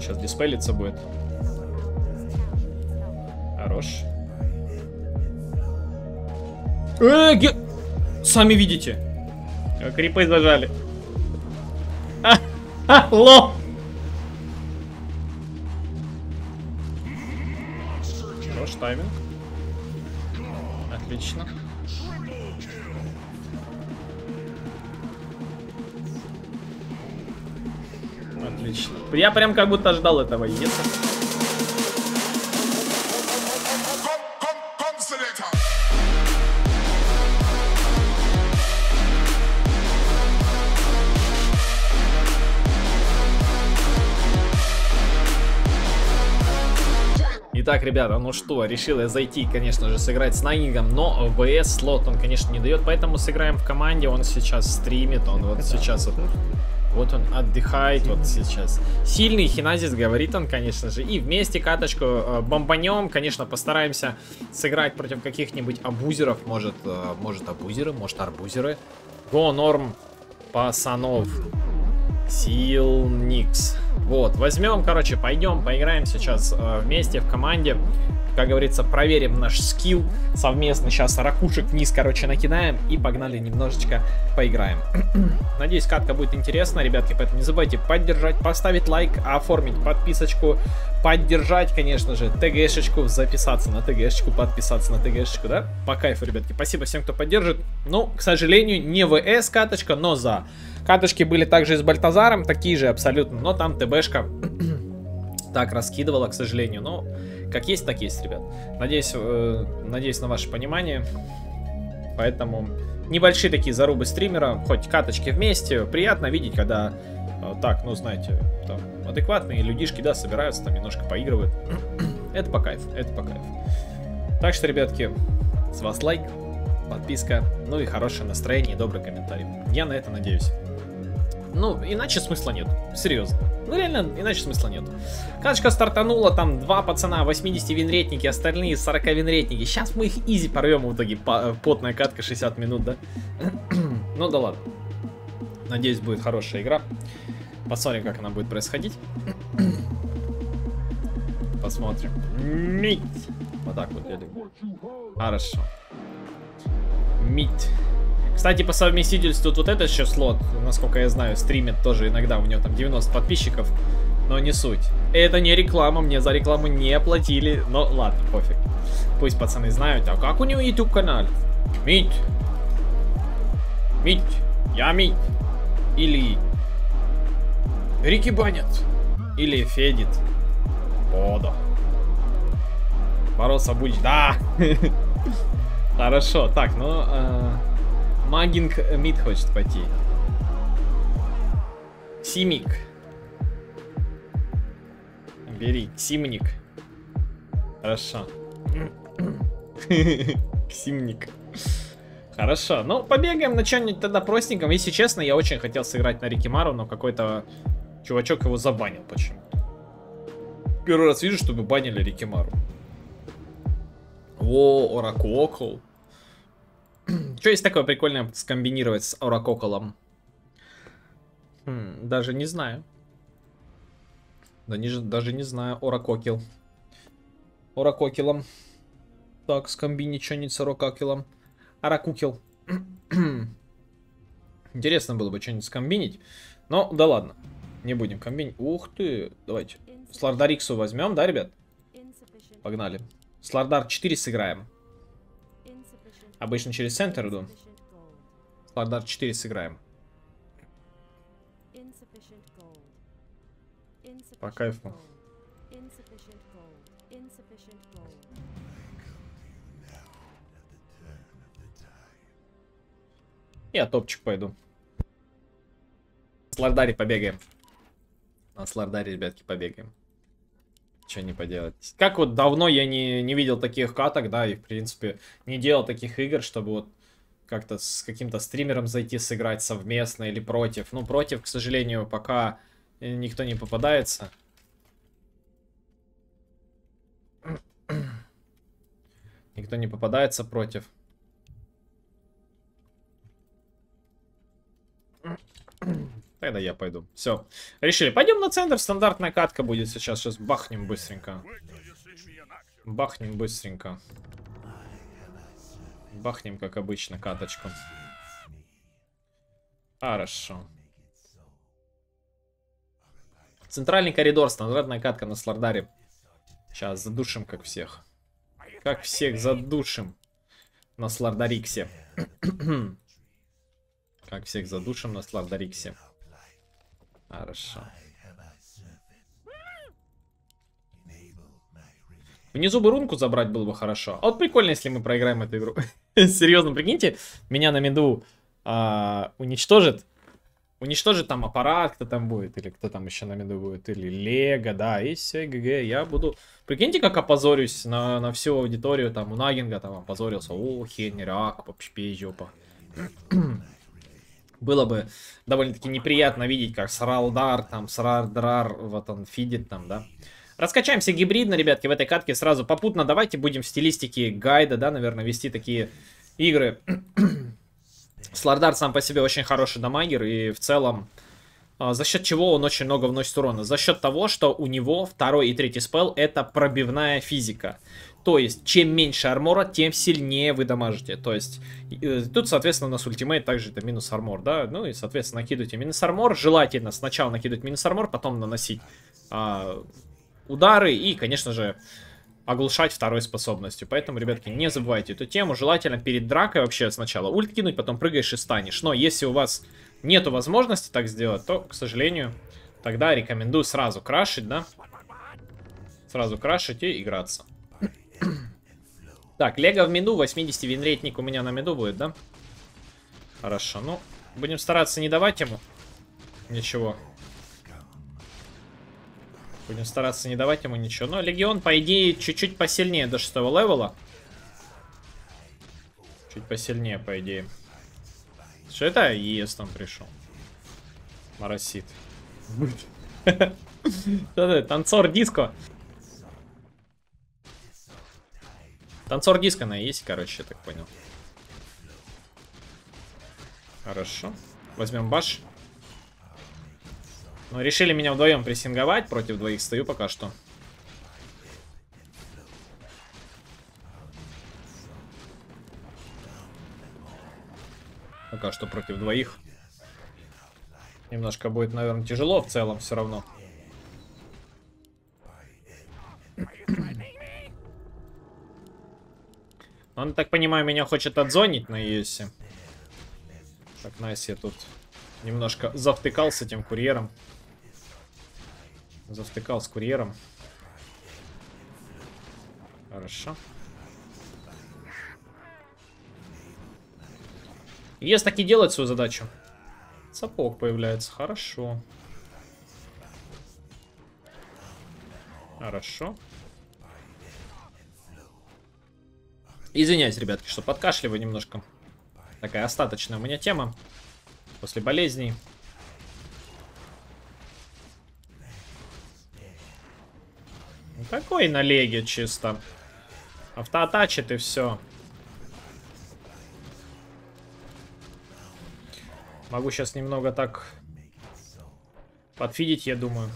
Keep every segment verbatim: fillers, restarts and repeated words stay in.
сейчас диспелиться будет. Хорош. Э, ге... Сами видите. Крипы зажали. Алло! Хорош тайминг. Отлично. Отлично. Я прям как будто ждал этого. Если... Итак, ребята, ну что, решил я зайти, конечно же, сыграть с Нагингом, но ВС слот он, конечно, не дает, поэтому сыграем в команде, он сейчас стримит, он вот сейчас вот, вот он отдыхает, вот сейчас. Сильный Хиназис, говорит он, конечно же, и вместе каточку э, бомбанем, конечно, постараемся сыграть против каких-нибудь абузеров, может, э, может абузеры, может арбузеры. Го, норм, пасанов. Сил Никс. Вот, возьмем, короче, пойдем, поиграем сейчас э, вместе в команде. Как говорится, проверим наш скилл совместно. Сейчас ракушек вниз, короче, накидаем и погнали немножечко поиграем. Надеюсь, катка будет интересна, ребятки, поэтому не забывайте поддержать, поставить лайк, оформить подписочку, поддержать, конечно же, ТГшечку, записаться на ТГшечку, подписаться на ТГшечку, да? По кайфу, ребятки. Спасибо всем, кто поддержит. Ну, к сожалению, не ВС каточка, но за. Каточки были также и с Бальтазаром, такие же абсолютно, но там ТБшка так раскидывала, к сожалению. Но как есть, так есть, ребят. Надеюсь, э, надеюсь на ваше понимание. Поэтому небольшие такие зарубы стримера, хоть каточки вместе. Приятно видеть, когда э, так, ну знаете, там адекватные людишки, да, собираются, там немножко поигрывают. Это по кайфу, это по кайфу. Так что, ребятки, с вас лайк, подписка, ну и хорошее настроение и добрый комментарий. Я на это надеюсь. Ну, иначе смысла нет. Серьезно. Ну, реально, иначе смысла нет. Каточка стартанула, там два пацана, восьмидесяти винретники, остальные сорок винретники. Сейчас мы их изи порвем в итоге. Потная катка, шестьдесят минут, да? Ну да ладно. Надеюсь, будет хорошая игра. Посмотрим, как она будет происходить. Посмотрим. Мить. Вот так вот я думаю. Хорошо. Мить. Кстати, по совместительству вот этот еще слот, насколько я знаю, стримит тоже иногда, у него там девяносто подписчиков, но не суть. Это не реклама, мне за рекламу не оплатили, но ладно, пофиг. Пусть пацаны знают, а как у него YouTube канал? Мить. Мить. Я Мить. Или Рики банят. Или Федит. Ода. Бороться будешь. Да. Хорошо, так, ну... Магинг Мид хочет пойти. Симик. Бери. Симник. Хорошо. Симник. Хорошо. Ну, побегаем на что-нибудь тогда простеньком. Если честно, я очень хотел сыграть на Рикимару, но какой-то чувачок его забанил почему-то. Первый раз вижу, чтобы банили Рикимару. О, Оракокл. Что есть такое прикольное скомбинировать с Оракоколом? Хм, даже не знаю. Да не, даже не знаю. Оракокил. Оракокилом. Так, скомбинить что-нибудь с Оракокилом. Оракукил. Интересно было бы что-нибудь скомбинить. Но да ладно. Не будем комбинить. Ух ты. Давайте. Слардар Иксу возьмем, да, ребят? Погнали. Слардар четыре сыграем. Обычно через центр иду. Слардар четыре сыграем. По кайфу. Я топчик пойду. На Слардаре побегаем. На Слардаре, ребятки, побегаем. Что не поделать. Как вот давно я не, не видел таких каток, да, и в принципе не делал таких игр, чтобы вот как-то с каким-то стримером зайти сыграть совместно или против. Ну, против, к сожалению, пока никто не попадается. Никто не попадается против. Тогда я пойду. Все. Решили. Пойдем на центр. Стандартная катка будет сейчас. Сейчас бахнем быстренько. Бахнем быстренько. Бахнем, как обычно, каточку. Хорошо. Центральный коридор. Стандартная катка на Слардаре. Сейчас задушим, как всех. Как всех задушим на Слардариксе. Как всех задушим на Слардариксе. Хорошо. Внизу бы рунку забрать было бы хорошо. А вот прикольно, если мы проиграем эту игру. Серьезно, прикиньте, меня на миду а, уничтожит. Уничтожит там аппарат, кто там будет. Или кто там еще на миду будет. Или Лего, да. И все, ГГ. Я буду... Прикиньте, как опозорюсь на, на всю аудиторию. Там у Нагинга там опозорился. О, хенерак, попшпей, жопа. Было бы довольно-таки неприятно видеть, как Сралдар, там, Срардрар, вот он фидит там, да. Раскачаемся гибридно, ребятки, в этой катке сразу попутно. Давайте будем в стилистике гайда, да, наверное, вести такие игры. Слардар сам по себе очень хороший дамагер, и в целом, а, за счет чего он очень много вносит урона? За счет того, что у него второй и третий спелл это пробивная физика. То есть, чем меньше армора, тем сильнее вы дамажите. То есть, э, тут, соответственно, у нас ультимейт также это минус армор, да. Ну и, соответственно, накидывайте минус армор. Желательно сначала накидывать минус армор, потом наносить а, удары и, конечно же, оглушать второй способностью. Поэтому, ребятки, не забывайте эту тему. Желательно перед дракой вообще сначала ульт кинуть, потом прыгаешь и станешь. Но если у вас нету возможности так сделать, то, к сожалению, тогда рекомендую сразу крашить, да. Сразу крашить и играться. Так, Лего в миду, восемьдесят винрейтник у меня на миду будет, да? Хорошо, ну, будем стараться не давать ему ничего. Будем стараться не давать ему ничего. Но Легион, по идее, чуть-чуть посильнее до шестого левела. Чуть посильнее, по идее. Что это? ЕС там пришел. Моросит. Танцор диско. Танцор диска на есть, короче, я так понял. Хорошо. Возьмем баш. Ну, решили меня вдвоем прессинговать. Против двоих стою пока что. Пока что против двоих. Немножко будет, наверное, тяжело в целом все равно. Он, так понимаю, меня хочет отзонить на ЕСе. Так, найс, я тут немножко завтыкал с этим курьером. Завтыкал с курьером. Хорошо. ЕС таки делает свою задачу. Сапог появляется. Хорошо. Хорошо. Извиняюсь, ребятки, что подкашливаю немножко. Такая остаточная у меня тема. После болезней. Такой на леге чисто. Автоатачит и все. Могу сейчас немного так подфидить, я думаю.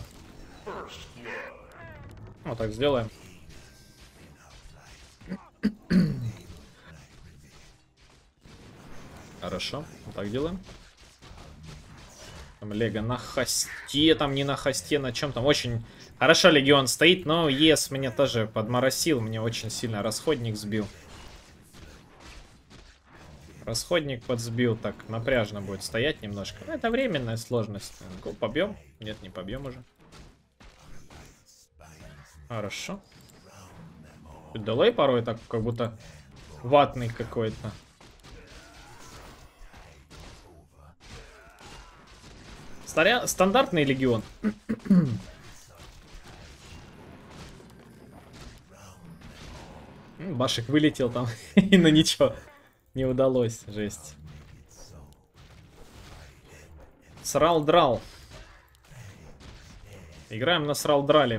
Вот так сделаем. Хорошо, вот так делаем. Там Лего на хосте, там не на хосте, на чем там. Очень хорошо Легион стоит, но ЕС меня тоже подморосил. Мне очень сильно расходник сбил. Расходник подсбил, так напряжно будет стоять немножко. Но это временная сложность. Побьем? Нет, не побьем уже. Хорошо. Дилей порой так, как будто ватный какой-то. Старя... Стандартный Легион. Башек вылетел там, но ничего. Не удалось, жесть. Срал-драл. Играем на срал-драле.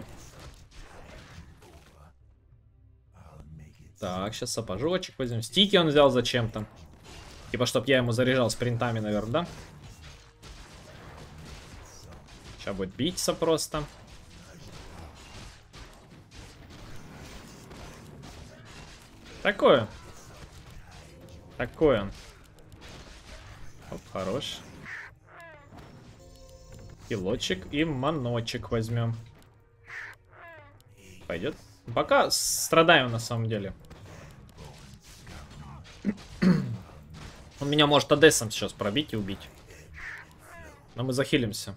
Так, сейчас сапожочек возьмем. Стики он взял зачем-то. Типа, чтоб я ему заряжал спринтами, наверное, да? Сейчас будет биться просто. Такое. Такое. Оп, хорош. Килочек и маночек возьмем. Пойдет. Пока страдаем на самом деле. Он меня может Одессом сейчас пробить и убить. Но мы захилимся.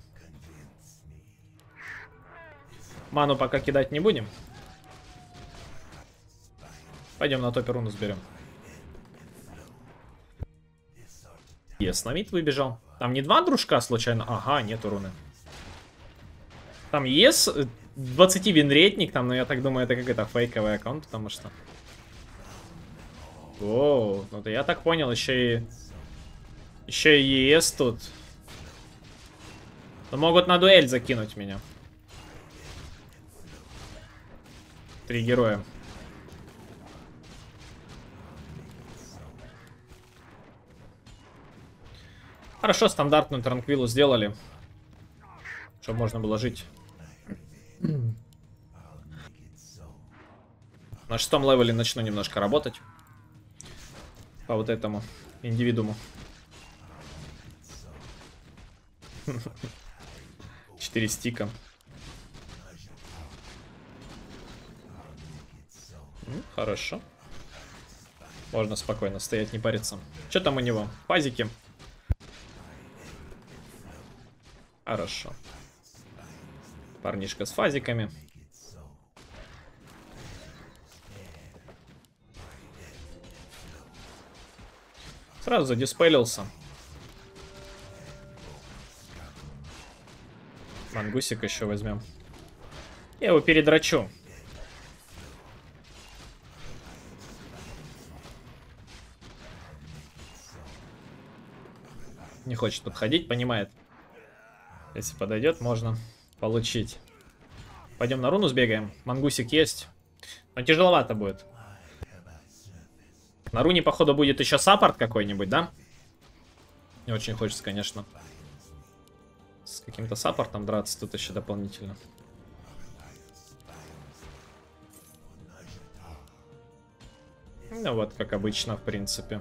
Ману пока кидать не будем. Пойдем на топе руну сберем. Ес, на мид выбежал. Там не два дружка случайно? Ага, нету руны. Там ес, двадцать винретник, там, но я так думаю, это какой-то фейковый аккаунт, потому что... Оу, ну да я так понял, еще и... Еще и ес тут. Но могут на дуэль закинуть меня. Три героя. Хорошо, стандартную транквилу сделали. Чтобы можно было жить. На шестом левеле начну немножко работать. По вот этому индивидууму. Четыре стика. Ну, хорошо. Можно спокойно стоять, не париться. Что там у него? Пазики. Хорошо. Парнишка с фазиками. Сразу задиспелился. Мангусик еще возьмем. Я его передрачу. Не хочет подходить, понимает. Если подойдет, можно получить. Пойдем на руну сбегаем. Мангусик есть. Но тяжеловато будет. На руне, походу, будет еще саппорт какой-нибудь, да? Не очень хочется, конечно, с каким-то саппортом драться тут еще дополнительно. Ну вот, как обычно, в принципе.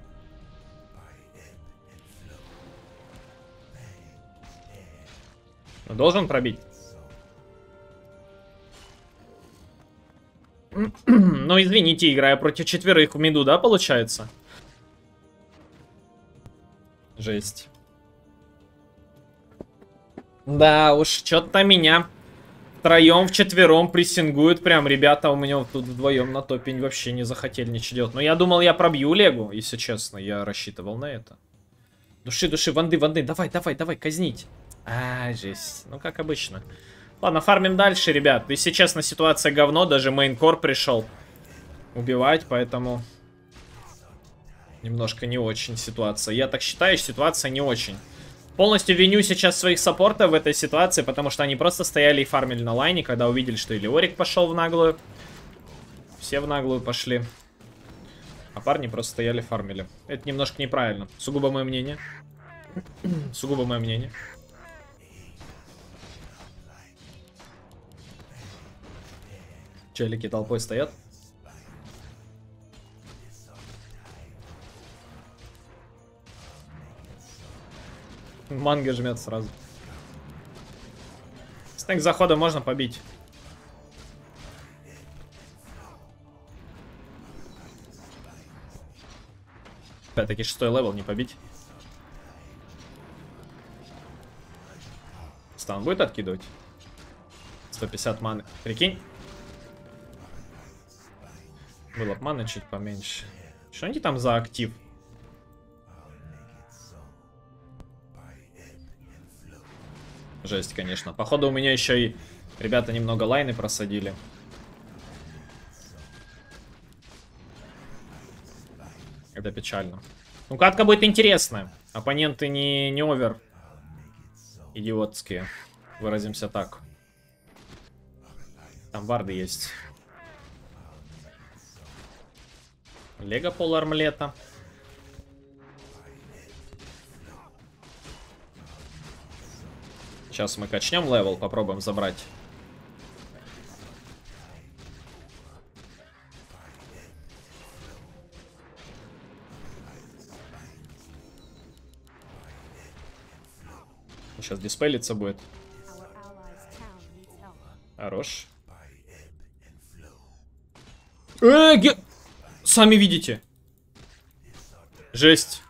Должен пробить. Ну, извините, играя против четверых в миду, да, получается? Жесть. Да уж, что-то меня втроем, вчетвером прессингуют. Прям ребята у меня тут вдвоем на топе вообще не захотели ничего делать. Но я думал, я пробью Легу, если честно. Я рассчитывал на это. Души, души, ванды, ванды. Давай, давай, давай, казнить. А, жесть. Ну, как обычно. Ладно, фармим дальше, ребят. Если честно, ситуация говно. Даже мейнкор пришел убивать, поэтому... Немножко не очень ситуация. Я так считаю, ситуация не очень. Полностью виню сейчас своих саппортов в этой ситуации, потому что они просто стояли и фармили на лайне, когда увидели, что Илиорик пошел в наглую. Все в наглую пошли. А парни просто стояли, фармили. Это немножко неправильно. Сугубо мое мнение. Сугубо мое мнение. Челики толпой стоят. Манга жмет сразу. Снэк захода можно побить. Опять-таки шестой левел не побить. Стан будет откидывать? сто пятьдесят маны. Прикинь. Было бы маны чуть поменьше. Что они там за актив? Жесть, конечно. Походу у меня еще и ребята немного лайны просадили. Это печально. Ну, катка будет интересная. Оппоненты не, не овер. Идиотские. Выразимся так. Там варды есть. Лего пол армлета. Сейчас мы качнем левел, попробуем забрать. Сейчас диспелиться будет. Хорош. Э, ге... Сами видите. Жесть.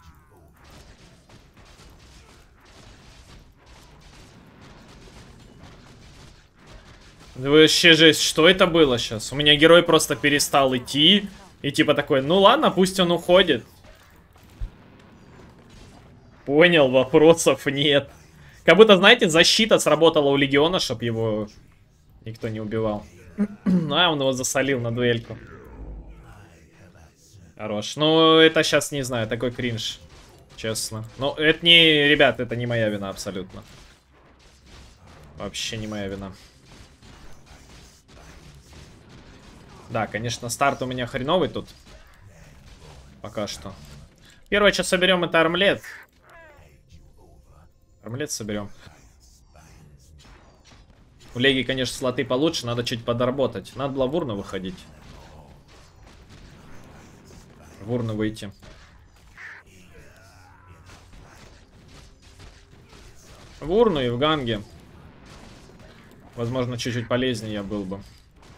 Вообще жесть. Что это было сейчас? У меня герой просто перестал идти. И типа такой, ну ладно, пусть он уходит. Понял, вопросов нет. Как будто, знаете, защита сработала у Легиона, чтобы его никто не убивал. А, он его засолил на дуэльку. Хорош. Ну, это сейчас, не знаю, такой кринж. Честно. Но это не, ребят, это не моя вина абсолютно. Вообще не моя вина. Да, конечно, старт у меня хреновый тут. Пока что. Первое, что соберем, это армлет. Армлет соберем. У Леги, конечно, слоты получше, надо чуть подработать. Надо было в урну выходить. В урну выйти. В урну и в ганге. Возможно, чуть-чуть полезнее я был бы.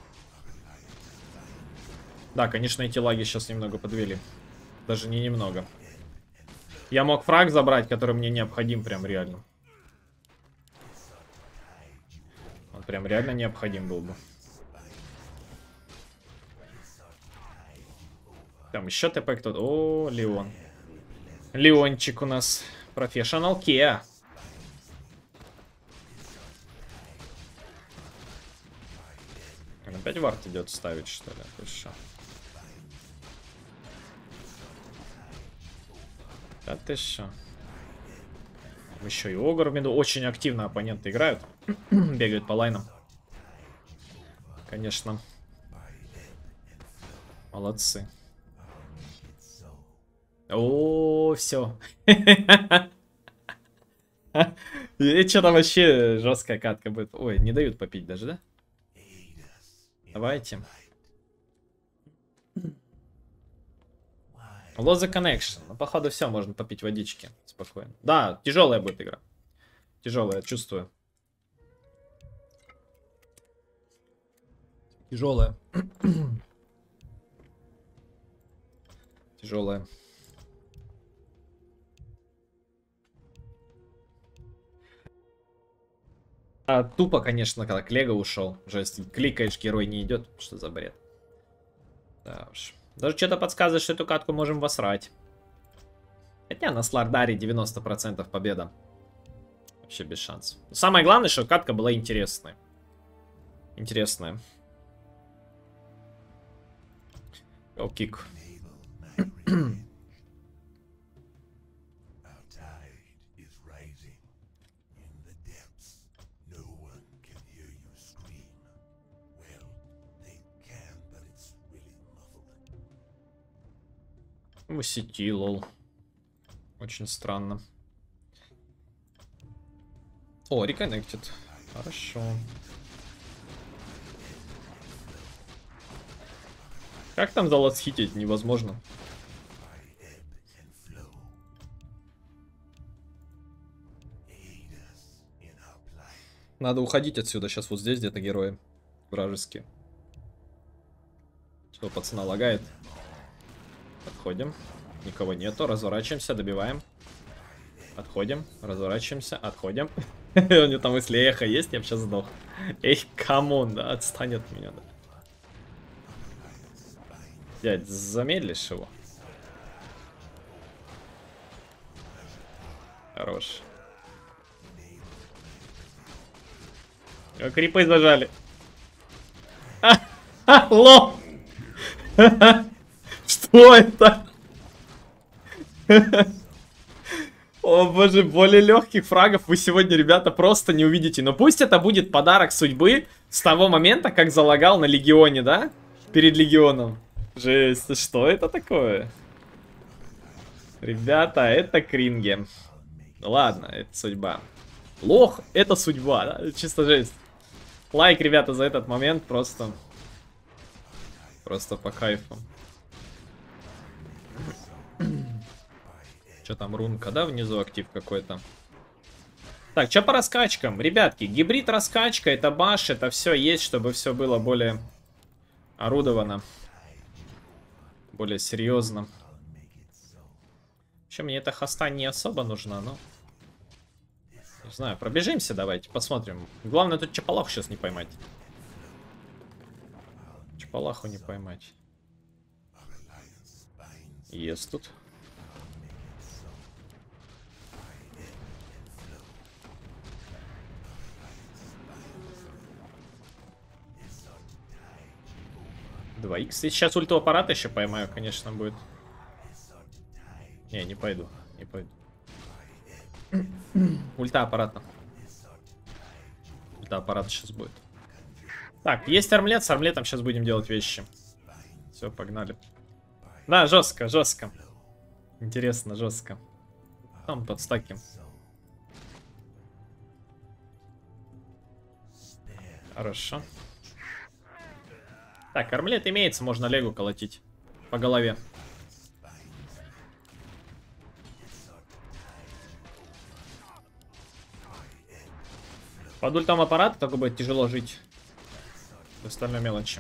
Да, конечно, эти лаги сейчас немного подвели. Даже не немного. Я мог фраг забрать, который мне необходим прям реально. Он прям реально необходим был бы. Там еще ТП кто-то. О, Леон. Леончик у нас. Профессионал Кеа. Он опять вард идет ставить, что ли? Хорошо. Да ты шо? Еще и Огр в миду. Очень активно оппоненты играют. Бегают по лайнам. Конечно. Молодцы. О, все. И что-то вообще жесткая катка будет. Ой, не дают попить даже, да? Давайте. Lost the connection. Ну, походу, все, можно попить водички. Спокойно. Да, тяжелая будет игра. Тяжелая, чувствую. Тяжелая. Тяжелая. А, тупо, конечно, когда Клега ушел. Жесть, кликаешь, герой не идет. Что за бред? Да уж. Даже что-то подсказывает, что эту катку можем восрать. Хотя на Слардаре девяносто процентов победа. Вообще без шансов. Самое главное, что катка была интересная. Интересная. О, кик. В сети, лол. Очень странно. О, реконнектит. Хорошо. Как там залаз хитить? Невозможно. Надо уходить отсюда. Сейчас вот здесь где-то герои вражеские. Что, пацана лагает? Отходим. Никого нету. Разворачиваемся, добиваем. Отходим. Разворачиваемся, отходим. У него там, если эхо есть, я бы сейчас сдох. Эй, камон, да, отстань от меня, да. Дядь, замедлишь его? Хорош. Крипы зажали. Ло! Что это? О боже, более легких фрагов вы сегодня, ребята, просто не увидите. Но пусть это будет подарок судьбы с того момента, как залагал на Легионе, да? Перед Легионом. Жесть, что это такое? Ребята, это кринги. Ладно, это судьба. Лох, это судьба, да? Чисто жесть. Лайк, ребята, за этот момент просто... Просто по кайфу. Что там, рунка, да, внизу актив какой-то? Так, что по раскачкам? Ребятки, гибрид раскачка, это баш, это все есть, чтобы все было более орудовано. Более серьезно. Вообще, мне эта хоста не особо нужна, но... Не знаю, пробежимся давайте, посмотрим. Главное тут чапалаху сейчас не поймать. Чапалаху не поймать. Есть тут. два икс. Сейчас ульту аппарата еще поймаю, конечно, будет. Не, не пойду. Не пойду. Ульта аппарата. Ульта аппарата сейчас будет. Так, есть армлет. С армлетом сейчас будем делать вещи. Все, погнали. Да, жестко, жестко. Интересно, жестко. Там под стаки. Хорошо. Так, армлет имеется, можно легу колотить по голове. Под ультом аппарата только будет тяжело жить. В остальной мелочи.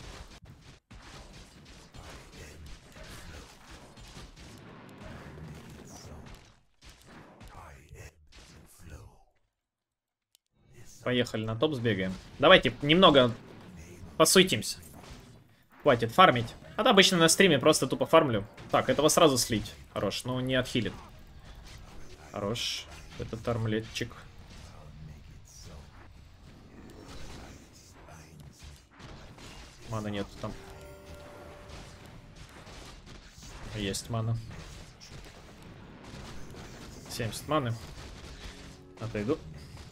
Поехали на топ, сбегаем. Давайте немного посуетимся. Хватит фармить. А то обычно на стриме просто тупо фармлю. Так, этого сразу слить. Хорош, но не отхилит. Хорош. Этот армлетчик. Маны нету там. Есть мана. семьдесят маны. Отойду.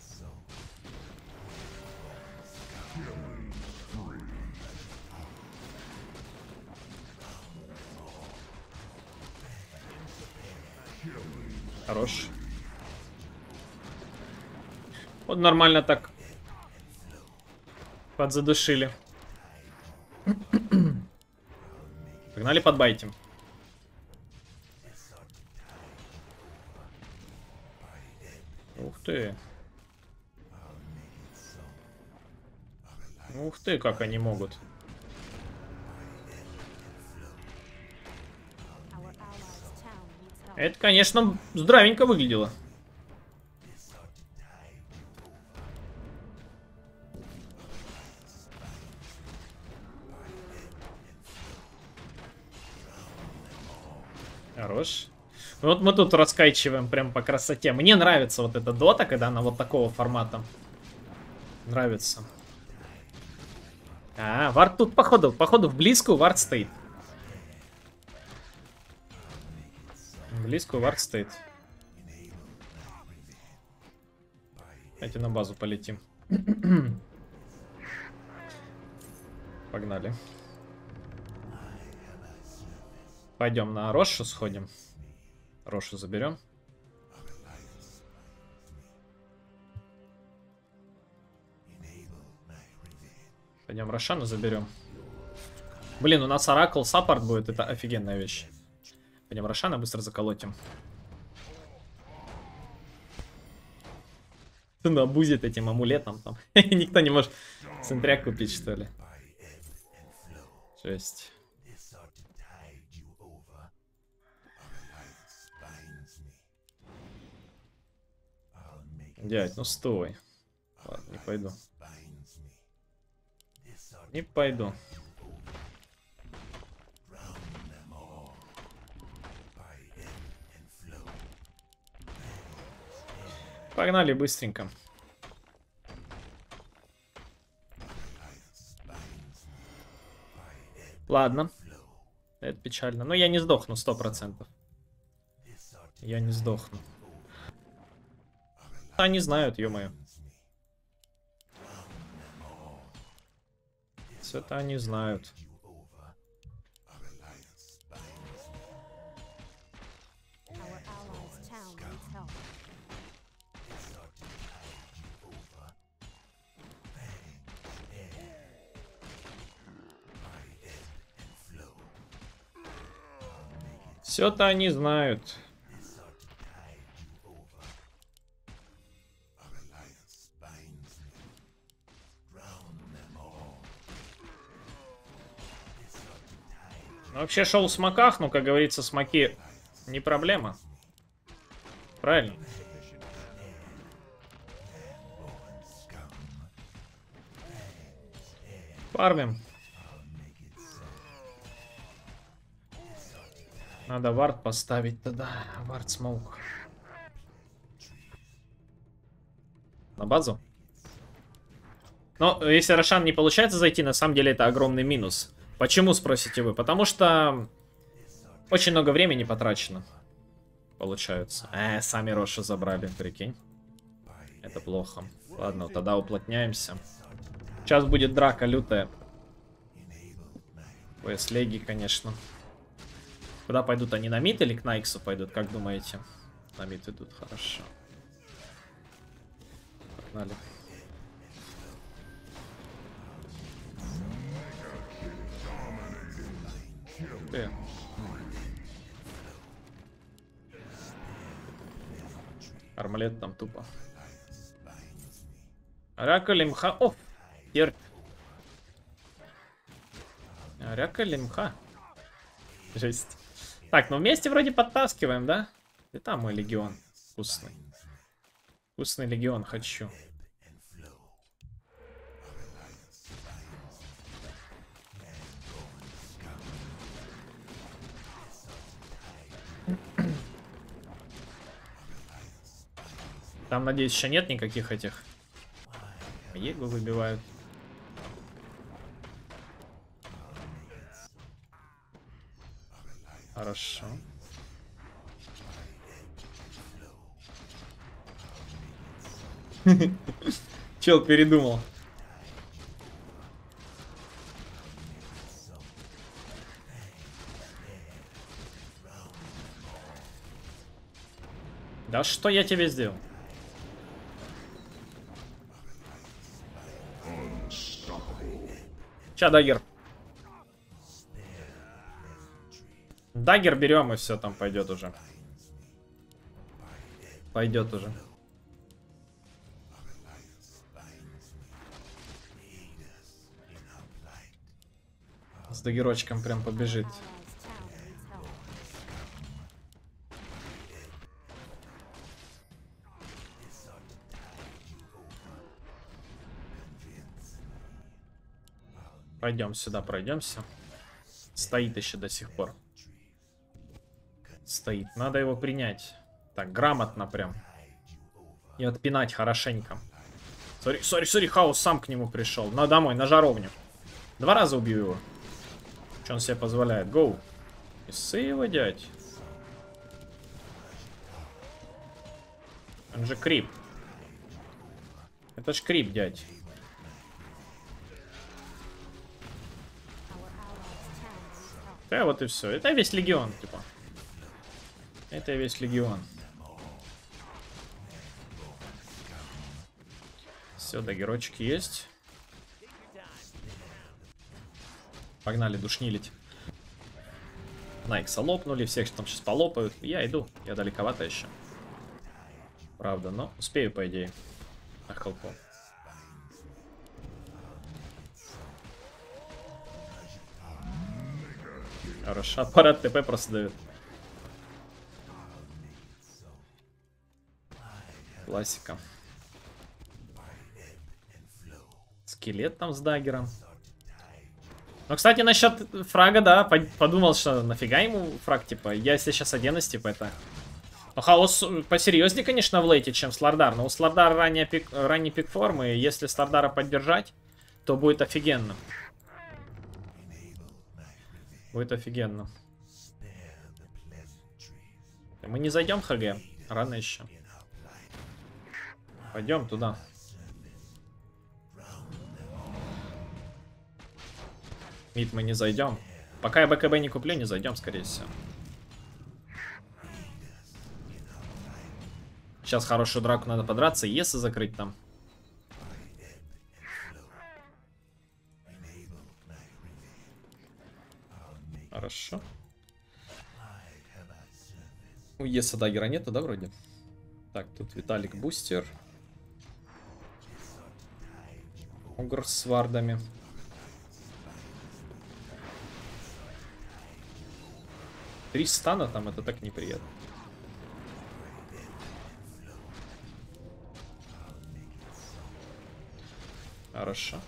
Хорош. Вот нормально так подзадушили. Погнали подбайтим. Ух ты. Ух ты, как они могут. Это, конечно, здравенько выглядело. Хорош. Вот мы тут раскачиваем прям по красоте. Мне нравится вот эта дота, когда она вот такого формата. Нравится. А, вард тут, походу, походу в близкую вард стоит. Близкую вард стоит. Давайте на базу полетим. Погнали. Пойдем на Рошу сходим. Рошу заберем. Пойдем Рошану заберем. Блин, у нас Оракл саппорт будет. Это офигенная вещь. Пойдем Рошана быстро заколотим. Ты набузит этим амулетом там. Никто не может центряк купить, что ли. Жесть. Дядь, ну стой. Ладно, не пойду. Не пойду. Погнали быстренько. Ладно. Это печально. Но я не сдохну сто процентов. Я не сдохну. Они знают, ё-моё. Все это они знают. Все-то они знают. Вообще шел в смоках, но, как говорится, смоки не проблема. Правильно. Фармим. Надо вард поставить тогда. Вард смоук. На базу. Но если Рошан не получается зайти, на самом деле это огромный минус. Почему, спросите вы? Потому что очень много времени потрачено. Получается. Э, сами Рошу забрали, прикинь. Это плохо. Ладно, тогда уплотняемся. Сейчас будет драка лютая. ПС-леги, конечно. Куда пойдут они? На мид или к Найксу пойдут? Как думаете? На мид идут, хорошо. Погнали. Ты. Армалет там тупо. Ряка лимха. О! Терп. Ряка лимха. Жесть. Так, ну вместе вроде подтаскиваем, да? И там мой легион. Вкусный. Вкусный легион хочу. Там, надеюсь, еще нет никаких этих. Егу выбивают. Хорошо. Чел передумал. Да что я тебе сделал? Ща, дагер. Дагер берем, и все там пойдет уже. Пойдет уже. С дагерочком прям побежит. Пойдем сюда, пройдемся. Стоит еще до сих пор. Стоит. Надо его принять. Так, грамотно прям. И отпинать хорошенько. Сори, сори, сори, хаос сам к нему пришел. На домой, на жаровню. Два раза убью его. Что он себе позволяет? Гоу. Исы его, дядь. Он же крип. Это ж крип, дядь. Да, вот и все. Это весь легион, типа. Это весь легион. Все, да, геройчики есть. Погнали душнилить. Найкса лопнули, всех там сейчас полопают. Я иду, я далековато еще. Правда, но успею, по идее. На хелпу. Хорошо, аппарат ТП просто дает. Классика. Скелет там с даггером. Ну, кстати, насчет фрага, да, подумал, что нафига ему фраг, типа, я если сейчас оденусь, типа, это... Ну, хаос посерьезнее, конечно, в лейте, чем Слардар, но у Слардара ранний пик, ранний пик формы, и если Слардара поддержать, то будет офигенно. Будет офигенно. Мы не зайдем в ХГ, рано еще. Пойдем туда. Мид мы не зайдем. Пока я БКБ не куплю, не зайдем, скорее всего. Сейчас хорошую драку надо подраться, и если закрыть там. Хорошо. У Еса даггера нету, да, вроде? Так, тут Виталик бустер. Огр с вардами. Три стана там, это так неприятно. Хорошо.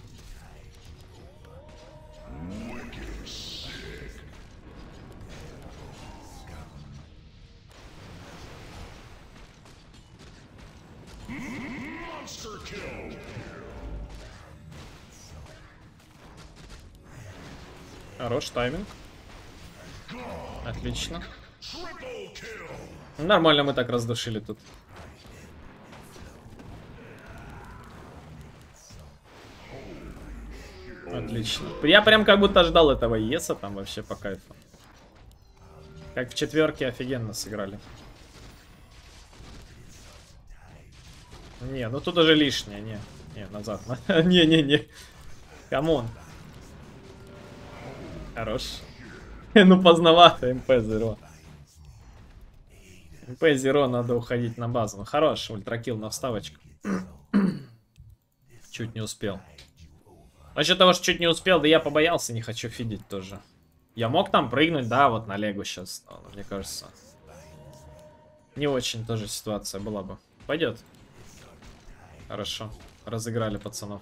Хорош тайминг. Отлично. Нормально мы так раздушили тут. Отлично. Я прям как будто ждал этого Еса там вообще по кайфу. Как в четверке офигенно сыграли. Не, ну тут уже лишнее, не. Не, назад. Не-не-не. Камон. Хорош. Ну поздновато, эм пэ зеро. эм пэ зеро, надо уходить на базу. Ну хорош, ультракилл на вставочку. Чуть не успел. Насчет того, что чуть не успел, да я побоялся, не хочу фидить тоже. Я мог там прыгнуть, да, вот на Легу сейчас. Но, мне кажется, не очень тоже ситуация была бы. Пойдет. Хорошо. Разыграли пацанов.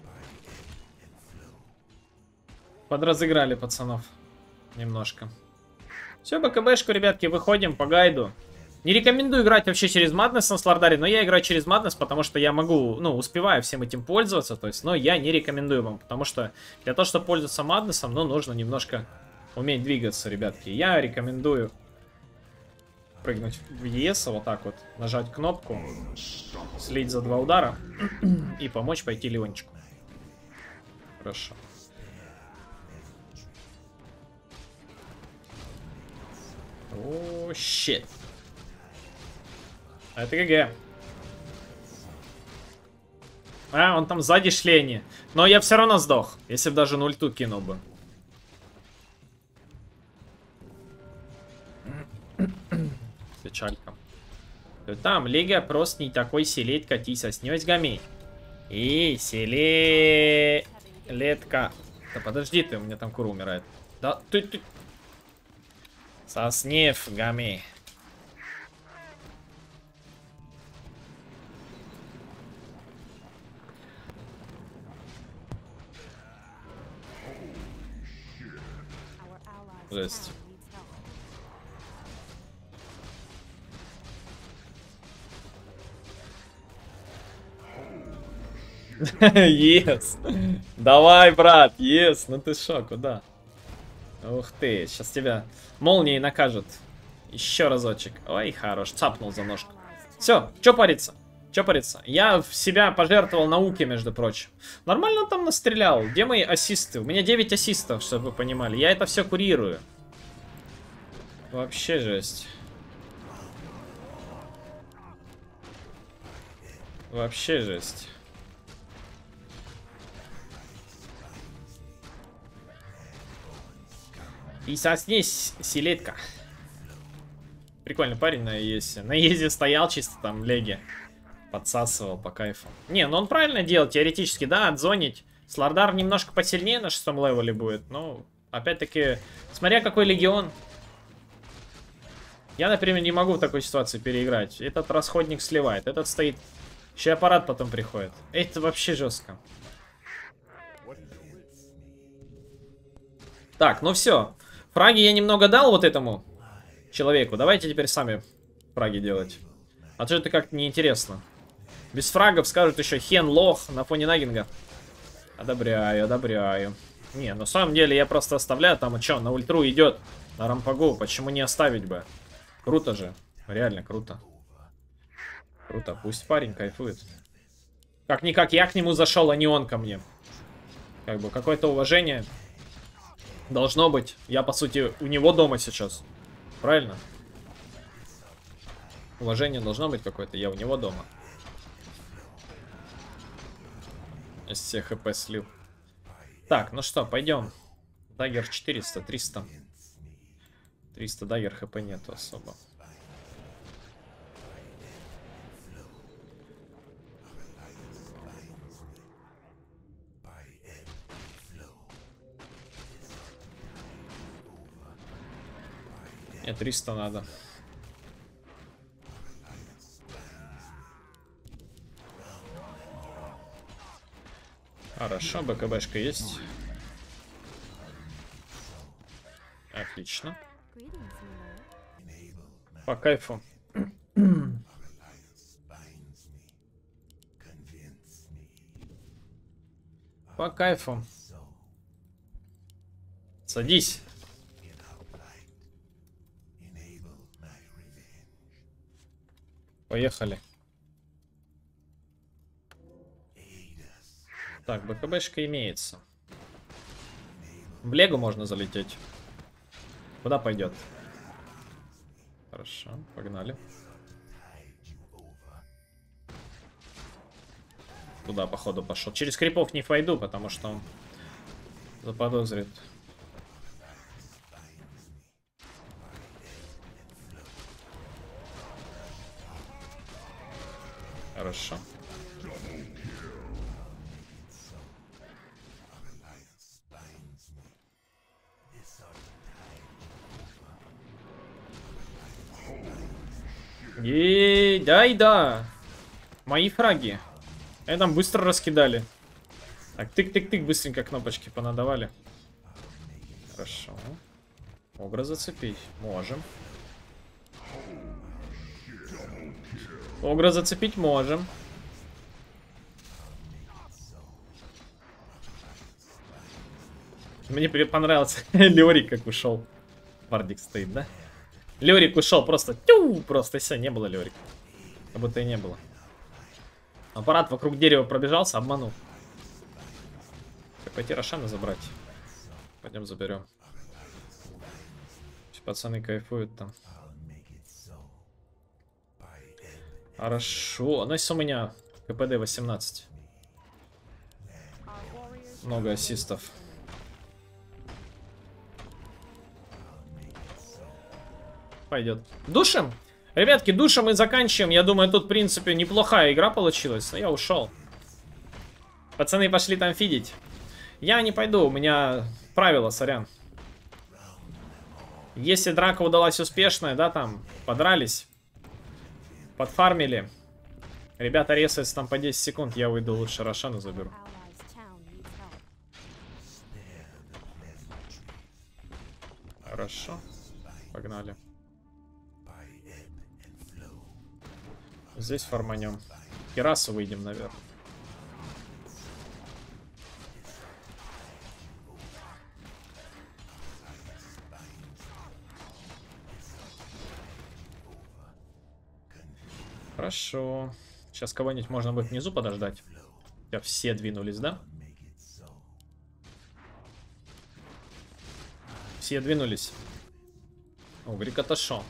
Подразыграли пацанов. Немножко. Все, БКБшку, ребятки, выходим по гайду. Не рекомендую играть вообще через Madness на Слардаре, но я играю через Madness, потому что я могу, ну, успеваю всем этим пользоваться, то есть, но я не рекомендую вам, потому что для того, чтобы пользоваться Madness, ну, нужно немножко уметь двигаться, ребятки. Я рекомендую прыгнуть в ЕС, вот так вот, нажать кнопку, слить за два удара и помочь пойти Леончику. Хорошо. О, щит. Это ГГ. А, он там сзади шлени. Но я все равно сдох, если бы даже на ульту кинул бы. Печалька. Там Лига просто не такой селеть, катись, а снёсь гамей. И селетка. Да подожди ты, у меня там кура умирает. Да ты ты. Соснев гамей. Жесть. Yes. Давай, брат, yes. Ну ты шо, куда? Ух ты, сейчас тебя молнией накажет. Еще разочек. Ой, хорош, цапнул за ножку. Все, что париться? Че париться? Я в себя пожертвовал науке, между прочим. Нормально там настрелял. Где мои ассисты? У меня девять ассистов, чтобы вы понимали. Я это все курирую. Вообще жесть. Вообще жесть. И соснись, селедка. Прикольный парень на Езе. На Езе стоял чисто там в леге. Подсасывал по кайфу. Не, ну он правильно делал, теоретически, да, отзонить. Слардар немножко посильнее на шестом левеле будет. Ну, опять-таки, смотря какой легион. Я, например, не могу в такой ситуации переиграть. Этот расходник сливает, этот стоит. Еще аппарат потом приходит. Это вообще жестко. Так, ну все. Фраги я немного дал вот этому человеку. Давайте теперь сами фраги делать. А то это как-то неинтересно. Без фрагов скажут еще хен лох на фоне Нагинга. Одобряю, одобряю. Не, на самом деле я просто оставляю. Там, а что, на ультру идет. На рампагу. Почему не оставить бы? Круто же. Реально круто. Круто. Пусть парень кайфует. Как-никак я к нему зашел, а не он ко мне. Как бы какое-то уважение должно быть. Я, по сути, у него дома сейчас. Правильно? Уважение должно быть какое-то. Я у него дома. Из всех хп слил. Так, ну что, пойдем. Даггер четыреста, триста. триста даггер, хп нету особо. Нет, триста надо. Хорошо, БКБшка есть. Отлично. По кайфу. По кайфу. Садись. Поехали. Так, БКБшка имеется. В Легу можно залететь. Куда пойдет? Хорошо, погнали. Туда, походу, пошел. Через крипов не пойду, потому что он заподозрит. Хорошо. И да, и да. Мои фраги. Они там быстро раскидали. Так, тык-тык-тык, быстренько кнопочки понадавали. Хорошо. Огра зацепить. Можем. Огра зацепить можем. Мне понравился Лёрик, как ушел. Вардик стоит, да? Лёрик ушел просто. Тю, просто все, не было Лёрика. Как будто и не было. Аппарат вокруг дерева пробежался, обманул. Пойти Рошана забрать. Пойдем заберем. Пацаны кайфуют там. Хорошо. Ну, если у меня КПД восемнадцать. Много ассистов. Пойдет. Душим? Ребятки, душим и заканчиваем. Я думаю, тут, в принципе, неплохая игра получилась. Но я ушел. Пацаны пошли там фидить. Я не пойду, у меня правила, сорян. Если драка удалась успешная, да, там, подрались, подфармили. Ребята ресаются там по десять секунд, я выйду лучше Рошану заберу. Хорошо. Погнали. Здесь фарманем. Керасу выйдем наверх. Хорошо. Сейчас кого-нибудь можно будет внизу подождать. Я все двинулись, да? Все двинулись. О, Грикотошо.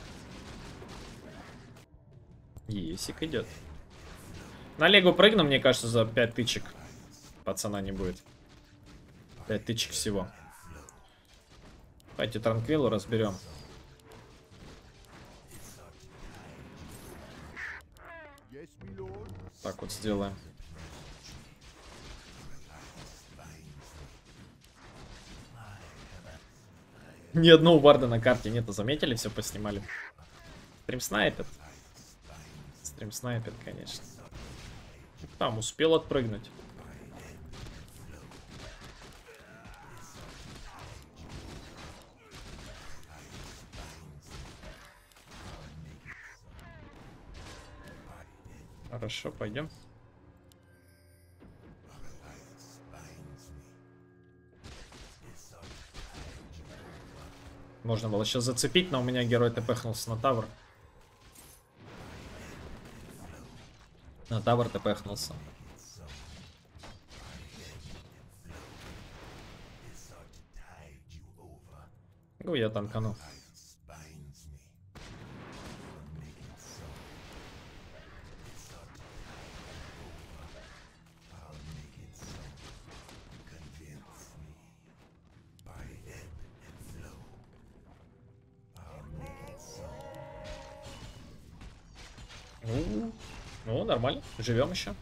Есик идет. На Легу прыгну, мне кажется, за пять тычек. Пацана не будет. пять тычек всего. Давайте Транквилу разберем. Так вот сделаем. Ни одного варда на карте нету, заметили? Все поснимали. Стрим снайпер. Стрим снайпер, конечно. Там успел отпрыгнуть. Хорошо, пойдем. Можно было сейчас зацепить, но у меня герой тпхнулся на тавр. На тавр тпхнулся. Ну, я танкану. Ну, ну, нормально. Живем еще.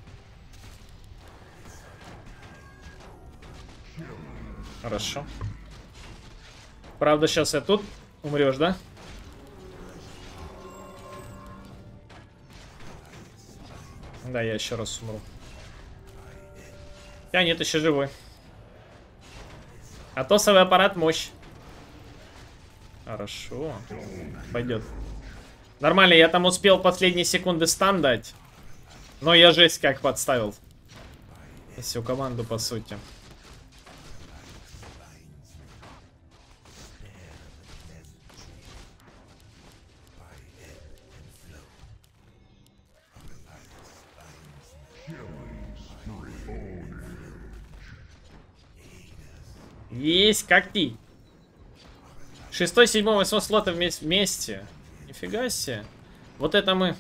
Хорошо. Правда, сейчас я тут умрешь, да? Да, я еще раз умру. Я нет, еще живой. А тосовый аппарат мощь. Хорошо. Пойдет. Нормально, я там успел последние секунды стан дать. Но я жесть как подставил. Всю команду, по сути. Есть, как ты. Шестой, седьмой, восьмой слоты вместе. Нифига себе. Вот это мы.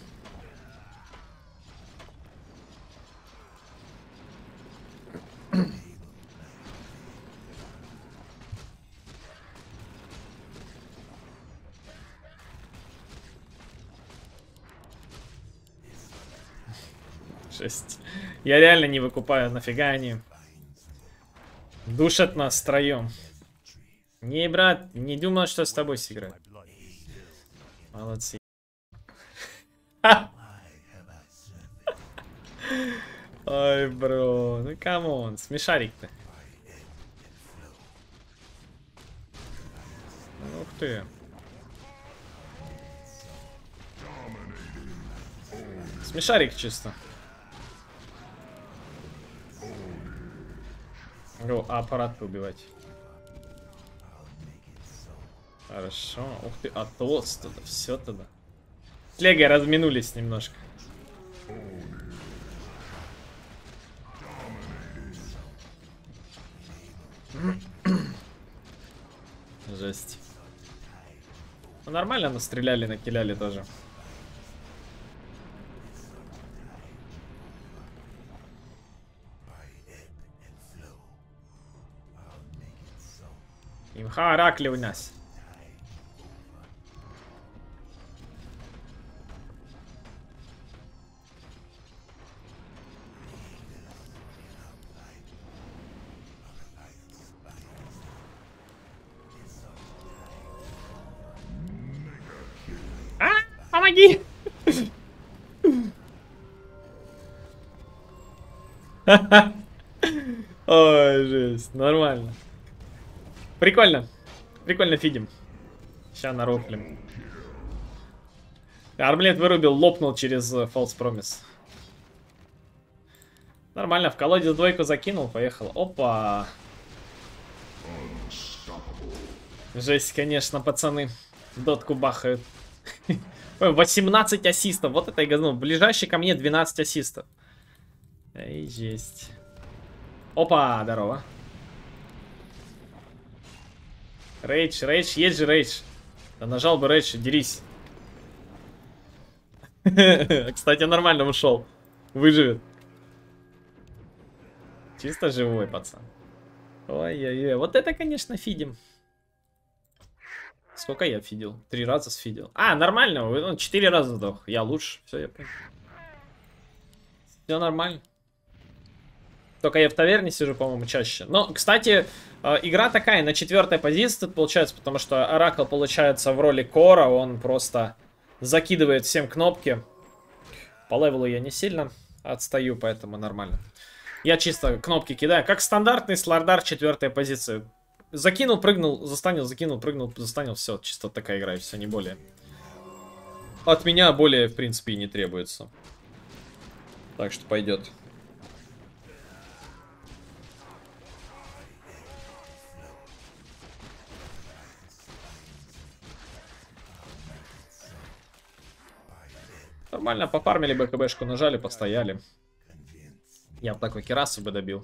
Жесть. Я реально не выкупаю, нафига они душат нас втроем. Не, брат, не думал, что с тобой сыграть. Молодцы. Ой, бро, ну камон, смешарик-то. Ух ты. Смешарик чисто. О, а аппарат убивать. Хорошо. Ух ты, а тост туда, все туда. С Легой разминулись немножко. Жесть. Ну, нормально настреляли, накиляли тоже. Имха Оракли у нас. А, помоги! Ой, жесть, нормально. Прикольно. Прикольно фидим. Сейчас нарофлим. Армлет вырубил, лопнул через False Promise. Нормально, в колодец двойку закинул, поехал. Опа. Жесть, конечно, пацаны. Дотку бахают. восемнадцать ассистов. Вот это я говорю. Ближайший ко мне двенадцать ассистов. Эй, жесть. Опа, здорово. Рейдж, рейдж, есть же рейдж. Да нажал бы рейдж, дерись. Кстати, нормально ушел. Выживет. Чисто живой, пацан. Ой-ой-ой. Вот это, конечно, фидим. Сколько я фидел? Три раза сфидел. А, нормально. Он четыре раза сдох. Я лучше. Все, я понял. Все нормально. Только я в таверне сижу, по-моему, чаще. Но, кстати, игра такая, на четвертой позиции получается, потому что Оракл получается в роли кора, он просто закидывает всем кнопки. По левелу я не сильно отстаю, поэтому нормально. Я чисто кнопки кидаю, как стандартный слардар четвертой позиции. Закинул, прыгнул, застанил, закинул, прыгнул, застанил, все, чисто такая игра, и все, не более. От меня более, в принципе, и не требуется. Так что пойдет. Нормально, пофармили БКБшку, нажали, постояли. Я бы такой керасу бы добил.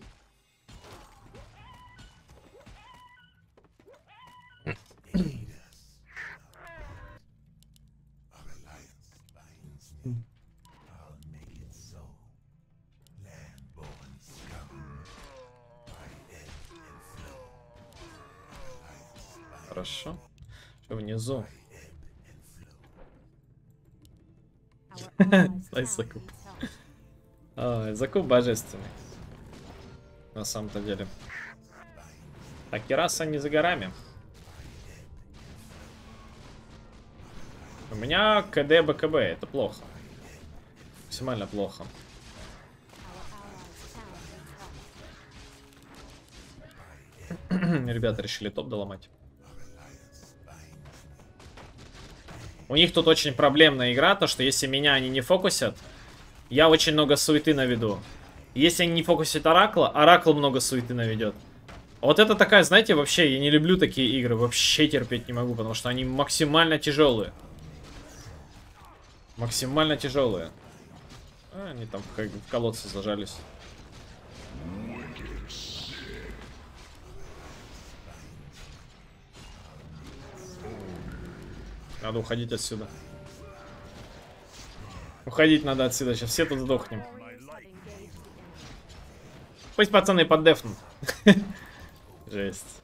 Хорошо. Что внизу? Закуп. Ой, закуп божественный. На самом-то деле. А кераса не за горами. У меня КД БКБ. Это плохо. Максимально плохо. Ребята решили топ доломать. У них тут очень проблемная игра, то что если меня они не фокусят, я очень много суеты наведу. Если они не фокусят Оракла, Оракл много суеты наведет. Вот это такая, знаете, вообще, я не люблю такие игры, вообще терпеть не могу, потому что они максимально тяжелые. Максимально тяжелые. А, они там в, в колодце зажались. Надо уходить отсюда. Уходить надо отсюда, сейчас все тут сдохнем. Пусть пацаны поддефнут. Жесть.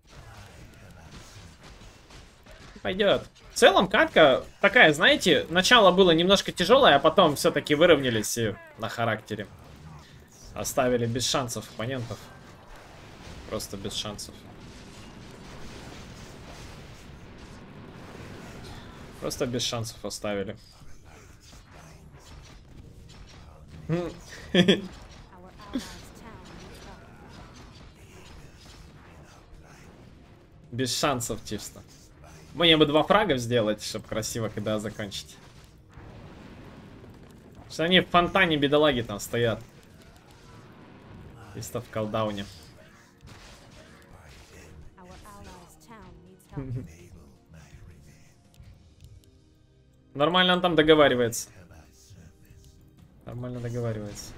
Пойдет. В целом, катка такая, знаете, начало было немножко тяжелое, а потом все-таки выровнялись и на характере. Оставили без шансов оппонентов. Просто без шансов. Просто без шансов оставили. Без шансов чисто. Мне бы два фрага сделать, чтобы красиво когда закончить. Что они в фонтане бедолаги там стоят. Чисто в колдауне. Нормально он там договаривается. Нормально договаривается.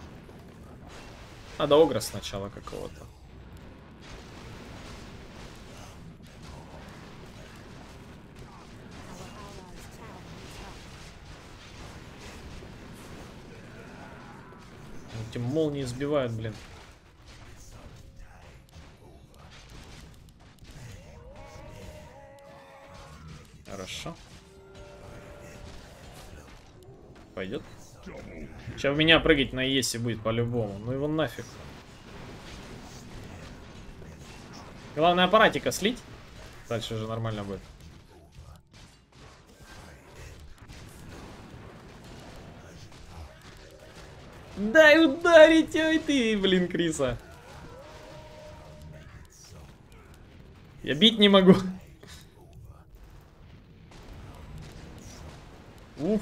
Надо огра сначала какого-то. Эти молнии сбивают, блин. Хорошо. Пойдет. Сейчас в меня прыгать на Еси будет по-любому. Ну его нафиг. Главное аппаратика слить. Дальше уже нормально будет. Дай ударить, ой ты, блин, Криса. Я бить не могу. Уф.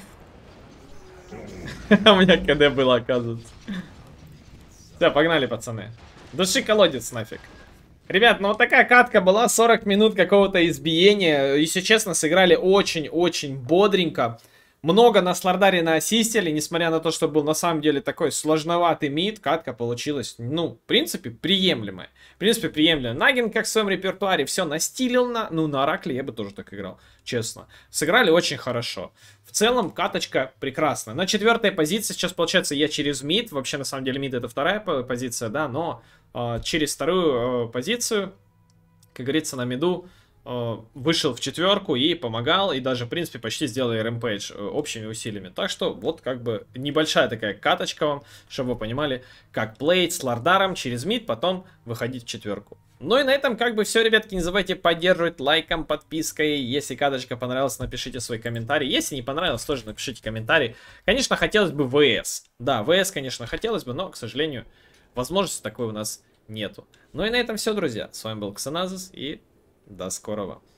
У меня КД было, оказывается. Все, погнали, пацаны. Души колодец нафиг. Ребят, ну вот такая катка была. сорок минут какого-то избиения. Если честно, сыграли очень-очень бодренько. Много на Слардаре наассистили, несмотря на то, что был на самом деле такой сложноватый мид, катка получилась, ну, в принципе, приемлемая. В принципе, приемлемая. Наген, как в своем репертуаре, все настилил на... Ну, на Оракле я бы тоже так играл, честно. Сыграли очень хорошо. В целом, каточка прекрасная. На четвертой позиции сейчас, получается, я через мид. Вообще, на самом деле, мид это вторая позиция, да, но э, через вторую э, позицию, как говорится, на миду... вышел в четверку и помогал, и даже, в принципе, почти сделал рэмпейдж общими усилиями. Так что, вот как бы небольшая такая каточка вам, чтобы вы понимали, как плеить с Лардаром через мид, потом выходить в четверку. Ну и на этом как бы все, ребятки, не забывайте поддерживать лайком, подпиской. Если каточка понравилась, напишите свой комментарий. Если не понравилось, тоже напишите комментарий. Конечно, хотелось бы ВС. Да, ВС, конечно, хотелось бы, но, к сожалению, возможности такой у нас нету. Ну и на этом все, друзья. С вами был Ксеназис и... до скорого.